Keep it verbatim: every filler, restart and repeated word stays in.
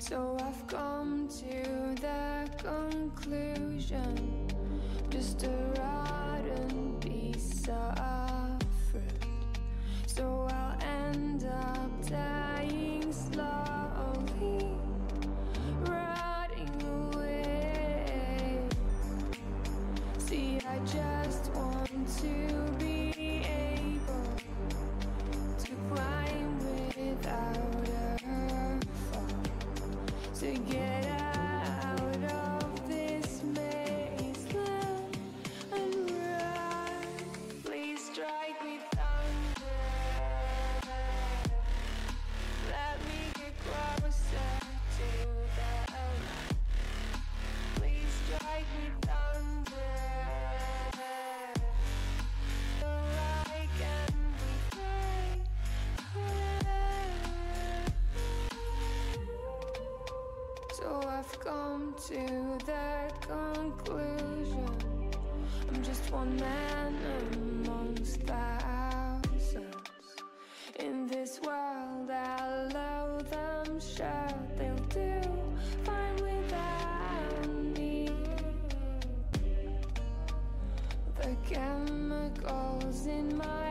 So I've come to the conclusion, just a rotten piece of fruit. So I'll end up dying slowly, rotting away. See, I just want to be able to climb without a fall, to get out of this mazeland and run. Please strike me thunder, let me get closer to the light. Please strike me thunder, so I can be free. So I've come to the conclusion, I'm just one man amongst thousands. In this world I'll allow them, sure they'll do fine without me. The chemicals in my